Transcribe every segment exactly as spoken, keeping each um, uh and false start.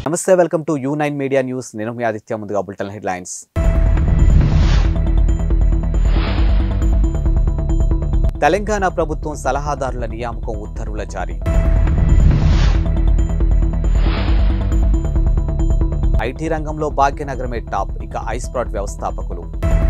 నమస్తే, welcome to U nine media news. నేను మీ ఆదిత్య. ముందుగా బులెటిన్ హెడ్లైన్స్. తెలంగాణ ప్రభుత్వం సలహాదారుల నియామకం ఉత్తర్వుల జారీ. ఐటీ రంగంలో భాగ్యనగరమే టాప్, ఇక ఐస్ప్రాట్ వ్యవస్థాపకులు.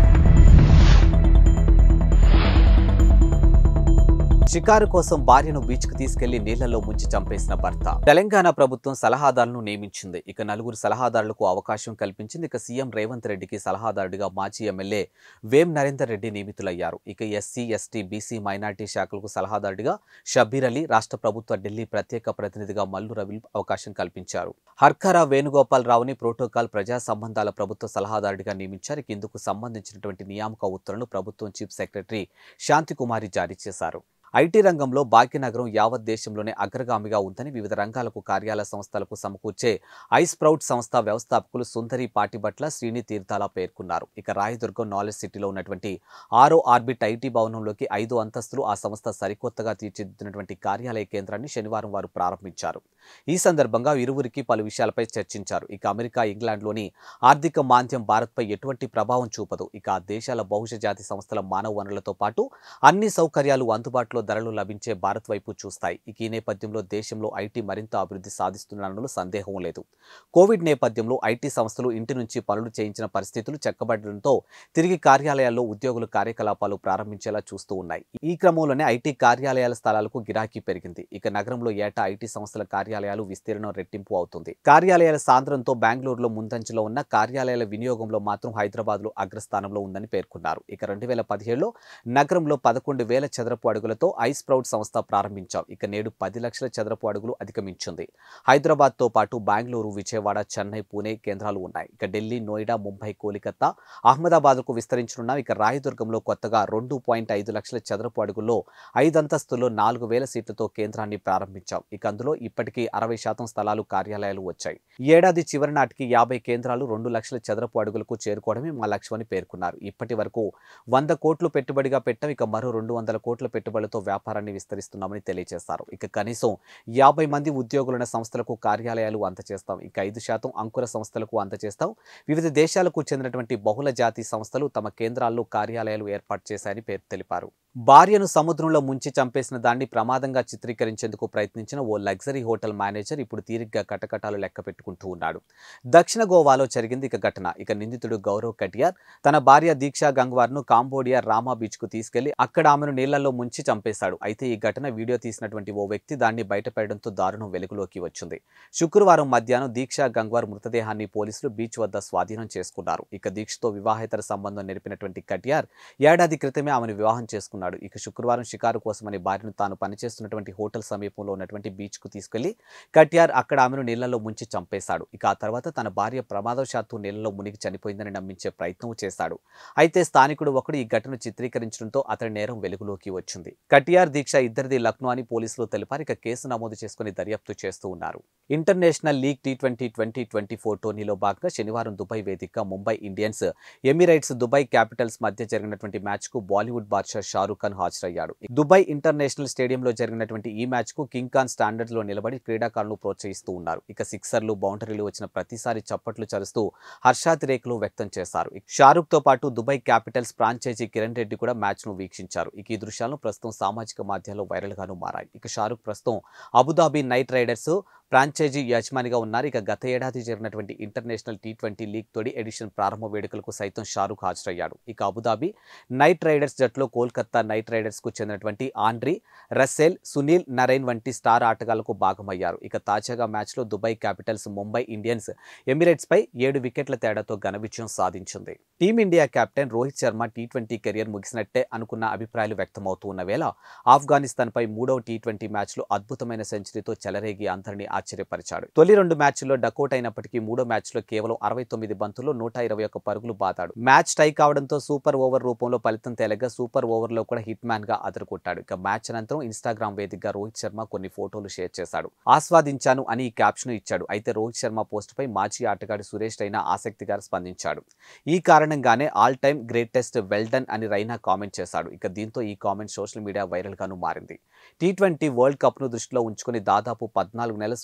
షికారు కోసం భార్యను బీచ్కు తీసుకెళ్లి నీళ్లలో ముంచి చంపేసిన భర్త. తెలంగాణ ప్రభుత్వం సలహాదారులను నియమించింది. ఇక నలుగురు సలహాదారులకు అవకాశం కల్పించింది. ఇక సీఎం రేవంత్ రెడ్డికి సలహాదారుడిగా మాజీ ఎమ్మెల్యే వేం నరేందర్ రెడ్డి నియమితులయ్యారు. ఇక ఎస్సీ, ఎస్టీ, బీసీ, మైనార్టీ శాఖలకు సలహాదారుడిగా షబ్బీర్ అలీ, రాష్ట్ర ప్రభుత్వ ఢిల్లీ ప్రత్యేక ప్రతినిధిగా మల్లు రవి అవకాశం కల్పించారు. హర్కరా వేణుగోపాల్ రావుని ప్రోటోకాల్ ప్రజా సంబంధాల ప్రభుత్వ సలహాదారుడిగా నియమించారు. ఇందుకు సంబంధించినటువంటి నియామక ఉత్తర్వులను ప్రభుత్వం చీఫ్ సెక్రటరీ శాంతికుమారి జారీ చేశారు. ఐటీ రంగంలో భాగ్యనగరం యావత్ దేశంలోనే అగ్రగామిగా ఉందని వివిధ రంగాలకు కార్యాలయ సంస్థలకు సమకూర్చే ఐస్ప్రౌట్ సంస్థ వ్యవస్థాపకులు సుందరి పాటిబట్ల శ్రీని తీర్థాల పేర్కొన్నారు. ఇక రాయదుర్గం నాలెడ్జ్ సిటీలో ఉన్నటువంటి ఆరో ఆర్బిట్ ఐటీ భవనంలోకి ఐదు అంతస్తులు ఆ సంస్థ సరికొత్తగా తీర్చిదిద్దినటువంటి కార్యాలయ కేంద్రాన్ని శనివారం వారు ప్రారంభించారు. ఈ సందర్భంగా ఇరువురికి పలు విషయాలపై చర్చించారు. ఇక అమెరికా, ఇంగ్లాండ్లోని ఆర్థిక మాంద్యం భారత్పై ఎటువంటి ప్రభావం చూపదు. ఇక ఆ దేశాల బహుళజాతి సంస్థల మానవ వనరులతో పాటు అన్ని సౌకర్యాలు అందుబాటులో ధరలు లభించే భారత్ వైపు చూస్తాయి. ఇక ఈ నేపథ్యంలో దేశంలో ఐటీ మరింత అభివృద్ధి సాధిస్తుందనడంలో సందేహం లేదు. కోవిడ్ నేపథ్యంలో ఐటీ సంస్థలు ఇంటి నుంచి పనులు చేయించిన పరిస్థితులు చెక్కబడడంతో తిరిగి కార్యాలయాల్లో ఉద్యోగులు కార్యకలాపాలు ప్రారంభించేలా చూస్తూ ఉన్నాయి. ఈ క్రమంలోనే ఐటీ కార్యాలయాల స్థలాలకు గిరాకీ పెరిగింది. ఇక నగరంలో ఏటా ఐటీ సంస్థల కార్యాలయాలు విస్తీర్ణం రెట్టింపు అవుతుంది. కార్యాలయాల సాంద్రంతో బెంగళూరులో ముందంజలో ఉన్న కార్యాలయాల వినియోగంలో మాత్రం హైదరాబాద్ లో అగ్రస్థానంలో ఉందని పేర్కొన్నారు. ఇక రెండు వేల పదిహేడులో నగరంలో పదకొండు వేల చదరపు అడుగులతో ఐస్ప్రౌట్ సంస్థ ప్రారంభించాం. ఇక నేడు పది లక్షల చదరపు అడుగులు అధిగమించింది. హైదరాబాద్ తో పాటు బెంగళూరు, విజయవాడ, చెన్నై, పూణే కేంద్రాలు ఉన్నాయి. ఇక ఢిల్లీ, నోయిడా, ముంబై, కోలికతా, అహ్మదాబాద్కు విస్తరించనున్నాం. ఇక రాయదుర్గంలో కొత్తగా రెండు పాయింట్ ఐదు లక్షల చదరపు అడుగుల్లో ఐదు అంతస్తుల్లో నాలుగు వేల సీట్లతో కేంద్రాన్ని ప్రారంభించాం. ఇక అందులో ఇప్పటికీ అరవై శాతం స్థలాలు కార్యాలయాలు వచ్చాయి. ఈ ఏడాది చివరి నాటికి యాభై కేంద్రాలు రెండు లక్షల చదరపు అడుగులకు చేరుకోవడమే మా లక్ష్యమని పేర్కొన్నారు. ఇప్పటి వరకు వంద కోట్లు పెట్టుబడిగా పెట్టాం. ఇక మరో రెండు వందల కోట్ల పెట్టుబడులతో వ్యాపారాన్ని విస్తరిస్తున్నామని తెలియజేశారు. ఇక కనీసం యాభై మంది ఉద్యోగులున్న సంస్థలకు కార్యాలయాలు అందజేస్తాం. ఇక ఐదు శాతం అంకుర సంస్థలకు అందజేస్తాం. వివిధ దేశాలకు చెందినటువంటి బహుళ జాతి సంస్థలు తమ కేంద్రాల్లో కార్యాలయాలు ఏర్పాటు చేశాయని పేరు తెలిపారు. భార్యను సముద్రంలో ముంచి చంపేసిన దాన్ని ప్రమాదంగా చిత్రీకరించేందుకు ప్రయత్నించిన ఓ లగ్జరీ హోటల్ మేనేజర్ ఇప్పుడు తీరిగ్గా కటకటాలు లెక్క పెట్టుకుంటూ ఉన్నాడు. దక్షిణ గోవాలో జరిగింది ఇక ఘటన. ఇక నిందితుడు గౌరవ్ కటియార్ తన భార్య దీక్షా గంగ్వార్ను కాంబోడియా రామా బీచ్కు తీసుకెళ్లి అక్కడ ఆమెను నీళ్లలో ముంచి చంపేశాడు. అయితే ఈ ఘటన వీడియో తీసినటువంటి ఓ వ్యక్తి దాన్ని బయటపడడంతో దారుణం వెలుగులోకి వచ్చింది. శుక్రవారం మధ్యాహ్నం దీక్షా గంగ్వార్ మృతదేహాన్ని పోలీసులు బీచ్ వద్ద స్వాధీనం చేసుకున్నారు. ఇక దీక్షతో వివాహేతర సంబంధం నెరిపినటువంటి కటియార్ ఏడాది క్రితమే ఆమెను వివాహం చేసుకున్నారు. ఇక శుక్రవారం షికారు కోసమని భార్యను తాను పనిచేస్తున్నటువంటి హోటల్ సమీపంలో ఉన్నటువంటి బీచ్ కు తీసుకెళ్లి కటియార్ అక్కడ ఆమెను నీళ్లలో ముంచి చంపేశాడు. ఇక ఆ తర్వాత తన భార్య ప్రమాదవశాత్తు నీళ్లలో మునిగి చనిపోయిందని నమ్మించే ప్రయత్నం చేశాడు. అయితే స్థానికుడు ఒకడు ఈ ఘటన చిత్రీకరించడంతో అతని నేరం వెలుగులోకి వచ్చింది. కటియార్ దీక్ష ఇద్దరిది లక్నో అని పోలీసులు తెలిపారు. ఇక కేసు నమోదు చేసుకుని దర్యాప్తు చేస్తూ ఉన్నారు. International league T twenty twenty twenty four టోర్నీలో భాగంగా శనివారం దుబాయ్ వేదికగా Mumbai Indians, Emirates, Dubai Capitals మధ్య జరిగినటువంటి మ్యాచ్ కు బాలీవుడ్ బాద్షా షారూక్ ఖాన్ హాజరయ్యాడు. దుబాయ్ ఇంటర్నేషనల్ స్టేడియంలో జరిగినటువంటి ఈ మ్యాచ్ కు కింగ్ ఖాన్ స్టాండర్డ్ లో నిలబడి క్రీడాకారులను ప్రోత్సహిస్తూ ఉన్నారు. ఇక సిక్సర్లు, బౌండరీలు వచ్చిన ప్రతిసారి చప్పట్లు చరుస్తూ హర్షాతిరేకులు వ్యక్తం చేశారు. షారూక్ తో పాటు Dubai Capitals franchisee Kiran Reddy కూడా మ్యాచ్ ను వీక్షించారు. ఇక ఈ దృశ్యాలను ప్రస్తుతం సామాజిక మాధ్యాల్లో వైరల్ గాను మారాయి. ఇక షారూక్ ప్రస్తుతం అబుదాబి నైట్ రైడర్స్ ఫ్రాంచైజీ యజమానిగా ఉన్నారు. ఇక గత ఏడాది జరిగినటువంటి ఇంటర్నేషనల్ టీ ట్వంటీ లీగ్ తొలి ఎడిషన్ ప్రారంభ వేడుకలకు సైతం షారూక్ హాజరయ్యాడు. ఇక అబుదాబి నైట్ రైడర్స్ జట్టులో కోల్కతా నైట్ రైడర్స్ కు చెందినటువంటి ఆండ్రీ రసెల్, సునీల్ నరైన్ వంటి స్టార్ ఆటగాళ్లకు భాగమయ్యారు. ఇక తాజాగా మ్యాచ్ లో Dubai Capitals Mumbai Indians Emirates పై ఏడు వికెట్ల తేడాతో ఘన విజయం సాధించింది. Team India captain Rohit Sharma T twenty career ముగిసినట్టే అనుకున్న అభిప్రాయాలు వ్యక్తమవుతూ ఉన్న వేళ ఆఫ్ఘనిస్తాన్ పై మూడవ టీ ట్వంటీ మ్యాచ్ లో అద్భుతమైన సెంచరీతో చెలరేగి అందరినీ ఆశ్చర్యపరిచాడు. తొలి రెండు మ్యాచ్ల్లో డకౌట్ అయినప్పటికీ మూడో మ్యాచ్ లో కేవలం అరవై తొమ్మిది బంతుల్లో నూట ఇరవై ఒక్క పరుగులు బాదాడు. మ్యాచ్ టై కావడంతో సూపర్ ఓవర్ రూపంలో ఫలితం తేలగా సూపర్ ఓవర్ లో కూడా హిట్ మ్యాన్ గా అదరగొట్టాడు. ఇక మ్యాచ్ అనంతరం ఇన్స్టాగ్రామ్ వేదికగా రోహిత్ శర్మ కొన్ని ఫోటోలు షేర్ చేశాడు. ఆస్వాదించాను అని ఈ క్యాప్షన్ ఇచ్చాడు. అయితే రోహిత్ శర్మ పోస్ట్ పై మాజీ ఆటగాడు సురేష్ రైనా ఆసక్తిగా స్పందించాడు. ఈ కారణంగానే all time greatest well done అని రైనా కామెంట్ చేశాడు. ఇక దీంతో ఈ కామెంట్ సోషల్ మీడియా వైరల్ గాను మారింది. టీ ట్వంటీ వరల్డ్ కప్ ను దృష్టిలో ఉంచుకుని దాదాపు పద్నాలుగు నెలల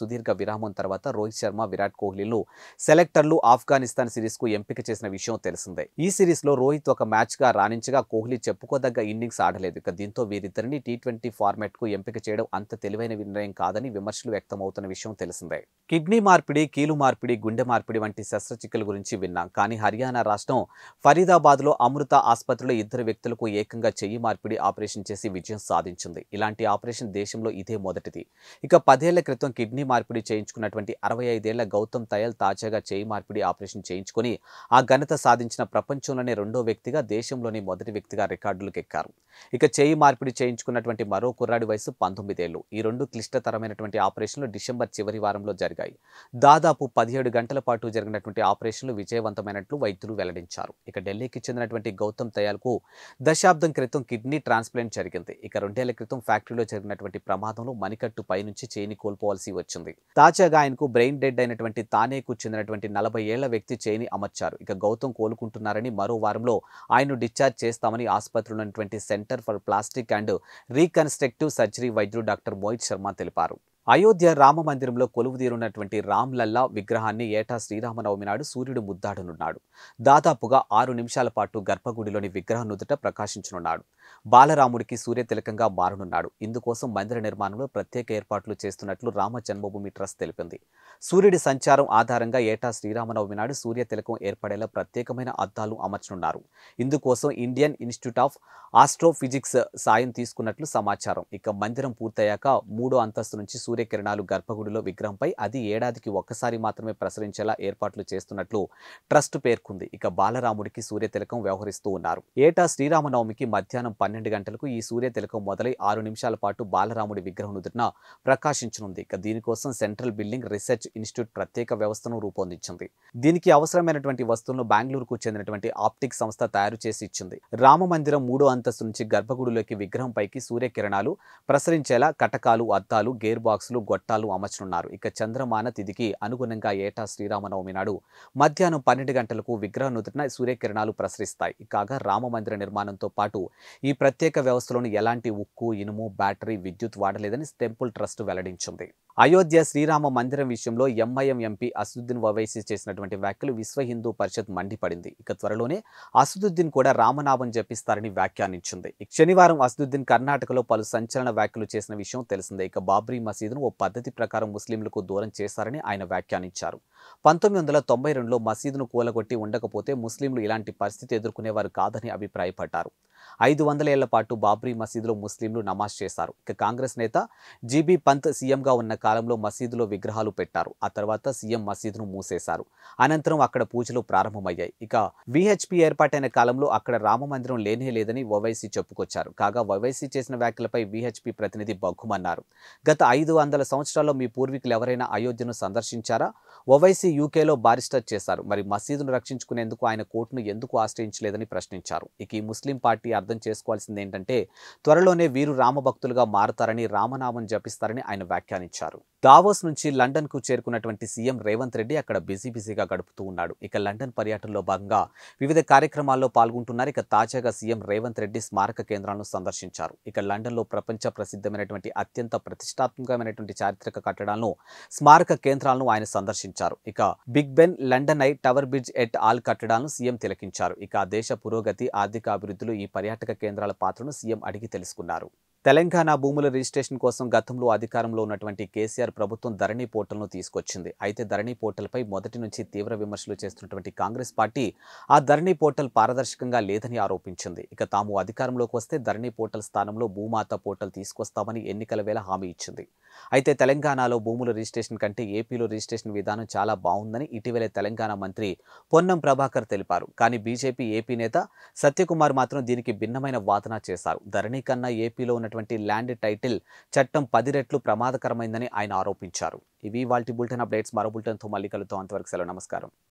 సుదీర్ఘ విరామం తర్వాత రోహిత్ శర్మ, విరాట్ కోహ్లీలు సెలెక్టర్లు ఆఫ్ఘనిస్తాన్ సిరీస్ కు ఎంపిక చేసిన విషయం తెలిసిందే. ఈ సిరీస్ లో రోహిత్ ఒక మ్యాచ్ గా రాణించగా కోహ్లీ చెప్పుకోదగ్గ ఇన్నింగ్స్ ఆడలేదు. ఇక దీంతో వీరిద్దరిని టీ ట్వంటీ ఫార్మాట్ కు ఎంపిక చేయడం అంత తెలివైన నిర్ణయం కాదని విమర్శలు వ్యక్తమవుతున్న విషయం తెలిసిందే. కిడ్నీ మార్పిడి, కీలు మార్పిడి, గుండె మార్పిడి వంటి శస్త్రచికిత్సల గురించి విన్నాం. కానీ హర్యానా రాష్ట్రం ఫరీదాబాద్ లో అమృత ఆసుపత్రిలో ఇద్దరు వ్యక్తులకు ఏకంగా చెయ్యి మార్పిడి ఆపరేషన్ చేసి విజయం సాధించింది. ఇలాంటి ఆపరేషన్ దేశంలో ఇదే మొదటిది. ఇక పదేళ్ల క్రితం కిడ్నీ మార్పిడి చేయించుకున్నటువంటి అరవై ఐదేళ్ల గౌతమ్ తయల్ తాజాగా చెయ్యి మార్పిడి ఆపరేషన్ చేయించుకుని ఆ ఘనత సాధించిన ప్రపంచంలోనే రెండో వ్యక్తిగా, దేశంలోని మొదటి వ్యక్తిగా రికార్డులకు ఎక్కారు. ఇక చెయ్యి మార్పిడి చేయించుకున్నటువంటి మరో కుర్రాడి వయసు పంతొమ్మిదేళ్లు. ఈ రెండు క్లిష్టతరమైనటువంటి ఆపరేషన్లు డిసెంబర్ చివరి వారంలో జరిగాయి. దాదాపు పదిహేడు గంటల పాటు జరిగినటువంటి ఆపరేషన్లు విజయవంతమైనట్లు వైద్యులు వెల్లడించారు. ఇక ఢిల్లీకి చెందినటువంటి గౌతమ్ తయాల్కు దశాబ్దం క్రితం కిడ్నీ ట్రాన్స్ప్లాంట్ జరిగింది. ఇక రెండేళ్ల క్రితం ఫ్యాక్టరీలో జరిగినటువంటి ప్రమాదంలో మణికట్టు పైనుంచి చేయిని కోల్పోవాల్సి వచ్చింది. తాజాగా ఆయనకు బ్రెయిన్ డెడ్ అయినటువంటి తానేకు చెందినటువంటి నలభై ఏళ్ల వ్యక్తి చేయిని అమర్చారు. ఇక గౌతమ్ కోలుకుంటున్నారని, మరో వారంలో ఆయన్ను డిశ్చార్జ్ చేస్తామని ఆసుపత్రిలో ఉన్నటువంటి centre for plastic and reconstructive surgery వైద్యుడు డాక్టర్ మోహిత్ శర్మ తెలిపారు. అయోధ్య రామ మందిరంలో కొలువుదీరున్నటువంటి రామ్ లల్లా విగ్రహాన్ని ఏటా శ్రీరామనవమి నాడు సూర్యుడు ముద్దాడనున్నాడు. దాదాపుగా ఆరు నిమిషాల పాటు గర్భగుడిలోని విగ్రహం నుదుట ప్రకాశించనున్నాడు. బాలరాముడికి సూర్యతిలకంగా మారనున్నాడు. ఇందుకోసం మందిర నిర్మాణంలో ప్రత్యేక ఏర్పాట్లు చేస్తున్నట్లు రామ జన్మభూమి ట్రస్ట్ తెలిపింది. సూర్యుడి సంచారం ఆధారంగా ఏటా శ్రీరామనవమి నాడు సూర్యతిలకం ఏర్పడేలా ప్రత్యేకమైన అద్దాలు అమర్చనున్నారు. ఇందుకోసం ఇండియన్ ఇన్స్టిట్యూట్ ఆఫ్ ఆస్ట్రోఫిజిక్స్ సాయం తీసుకున్నట్లు సమాచారం. ఇక మందిరం పూర్తయ్యాక మూడో అంతస్తు నుంచి సూర్యకిరణాలు గర్భగుడిలో విగ్రహంపై అది ఏడాదికి ఒక్కసారి మాత్రమే ప్రసరించేలా ఏర్పాట్లు చేస్తున్నట్లు ట్రస్ట్ పేర్కొంది. ఇక బాలరాముడికి సూర్యతిలకం వ్యవహరిస్తూ ఉన్నారు. ఏటా శ్రీరామనవమికి మధ్యాహ్నం పన్నెండు గంటలకు ఈ సూర్యతిలకం మొదలై ఆరు నిమిషాల పాటు బాలరాముడి విగ్రహం నుదుటిన ప్రకాశించనుంది. ఇక దీనికోసం సెంట్రల్ బిల్డింగ్ రీసెర్చ్ ఇన్స్టిట్యూట్ ప్రత్యేక వ్యవస్థను రూపొందించింది. దీనికి అవసరమైనటువంటి వస్తువులను బెంగళూరుకు చెందినటువంటి ఆప్టిక్ సంస్థ తయారు చేసి ఇచ్చింది. రామ మందిరం మూడో అంతస్తు నుంచి గర్భగుడిలోకి విగ్రహం పైకి సూర్యకిరణాలు ప్రసరించేలా కటకాలు, అద్దాలు, గేర్ బాక్సులు, గొట్టాలు అమర్చనున్నారు. ఇక చంద్రమాన తిథికి అనుగుణంగా ఏటా శ్రీరామనవమి నాడు మధ్యాహ్నం పన్నెండు గంటలకు విగ్రహం నుదుటిన సూర్యకిరణాలు ప్రసరిస్తాయి. కాగా రామ మందిర నిర్మాణంతో పాటు ఈ ప్రత్యేక వ్యవస్థలోని ఎలాంటి ఉక్కు, ఇనుము, బ్యాటరీ, విద్యుత్ వాడలేదని టెంపుల్ ట్రస్ట్ వెల్లడించింది. అయోధ్య శ్రీరామ మందిరం విషయంలో ఎంఐఎం ఎంపీ అసదుద్దీన్ ఓవైసీ చేసినటువంటి వ్యాఖ్యలు విశ్వ హిందూ పరిషత్ మండిపడింది. ఇక త్వరలోనే అసదుద్దీన్ కూడా రామనామం జపిస్తారని వ్యాఖ్యానించింది. శనివారం అసదుద్దీన్ కర్ణాటకలో పలు సంచలన వ్యాఖ్యలు చేసిన విషయం తెలిసిందే. ఇక బాబ్రీ మసీదును ఓ పద్ధతి ప్రకారం ముస్లింలకు దూరం చేశారని ఆయన వ్యాఖ్యానించారు. పంతొమ్మిది వందల తొంభై రెండులో మసీదును కూలగొట్టి ఉండకపోతే ముస్లింలు ఇలాంటి పరిస్థితి ఎదుర్కొనేవారు కాదని అభిప్రాయపడ్డారు. ఐదు వందల ఏళ్ల పాటు బాబ్రీ మసీదులో ముస్లింలు నమాజ్ చేశారు. ఇక కాంగ్రెస్ నేత జీబీ పంత్ సీఎంగా ఉన్న కాలంలో మసీదులో విగ్రహాలు పెట్టారు. ఆ తర్వాత సీఎం మసీదును మూసేశారు. అనంతరం అక్కడ పూజలు ప్రారంభమయ్యాయి. ఇక విహెచ్పి ఏర్పాటైన కాలంలో అక్కడ రామ మందిరం లేనే లేదని ఓవైసీ చెప్పుకొచ్చారు. కాగా ఓవైసీ చేసిన వ్యాఖ్యలపై విహెచ్పి ప్రతినిధి బగ్గుమన్నారు. గత ఐదు వందల సంవత్సరాల్లో మీ పూర్వీకులు ఎవరైనా అయోధ్యను సందర్శించారా? ఓవైసీ యూకేలో బారిస్టర్ చేశారు. మరి మసీదును రక్షించుకునేందుకు ఆయన కోర్టును ఎందుకు ఆశ్రయించలేదని ప్రశ్నించారు. ఇక ఈ ముస్లిం పార్టీ అర్థం చేసుకోవాల్సింది ఏంటంటే త్వరలోనే వీరు రామభక్తులుగా మారతారని, రామనామం జపిస్తారని ఆయన వ్యాఖ్యానించారు. దావోస్ నుంచి లండన్ కు చేరుకున్నటువంటి సీఎం రేవంత్ రెడ్డి అక్కడ బిజీ బిజీగా గడుపుతూ ఉన్నాడు. ఇక లండన్ పర్యటనలో భాగంగా వివిధ కార్యక్రమాల్లో పాల్గొంటున్నారు. ఇక తాజాగా సీఎం రేవంత్ రెడ్డి స్మారక కేంద్రాలను సందర్శించారు. ఇక లండన్లో ప్రపంచ ప్రసిద్ధమైనటువంటి అత్యంత ప్రతిష్టాత్మకమైనటువంటి చారిత్రక కట్టడాలను, స్మారక కేంద్రాలను ఆయన సందర్శించారు. ఇక Big Ben, London Eye, Tower Bridge et al కట్టడాలను సీఎం తిలకించారు. ఇక ఆ దేశ పురోగతి, ఆర్థిక అభివృద్ధిలో ఈ పర్యాటక కేంద్రాల పాత్రను సీఎం అడిగి తెలుసుకున్నారు. తెలంగాణ భూముల రిజిస్ట్రేషన్ కోసం గతంలో అధికారంలో ఉన్నటువంటి కేసీఆర్ ప్రభుత్వం ధరణి పోర్టల్ను తీసుకొచ్చింది. అయితే ధరణి పోర్టల్పై మొదటి నుంచి తీవ్ర విమర్శలు చేస్తున్నటువంటి కాంగ్రెస్ పార్టీ ఆ ధరణి పోర్టల్ పారదర్శకంగా లేదని ఆరోపించింది. ఇక తాము అధికారంలోకి వస్తే ధరణి పోర్టల్ స్థానంలో భూమాత పోర్టల్ తీసుకొస్తామని ఎన్నికల వేళ హామీ ఇచ్చింది. అయితే తెలంగాణలో భూముల రిజిస్ట్రేషన్ కంటే ఏపీలో రిజిస్ట్రేషన్ విధానం చాలా బాగుందని ఇటీవలే తెలంగాణ మంత్రి పొన్నం ప్రభాకర్ తెలిపారు. కానీ బీజేపీ ఏపీ నేత సత్యకుమార్ మాత్రం దీనికి భిన్నమైన వాదన చేశారు. ధరణి కన్నా ఏపీలో ఉన్నటువంటి ల్యాండ్ టైటిల్ చట్టం పది రెట్లు ప్రమాదకరమైందని ఆయన ఆరోపించారు. ఇవి వాల్టి బులెటిన్ అప్డేట్స్. మరో బులెటిన్తో మళ్ళీ కలుద్దాం. అంతవరకు సెలవు. నమస్కారం.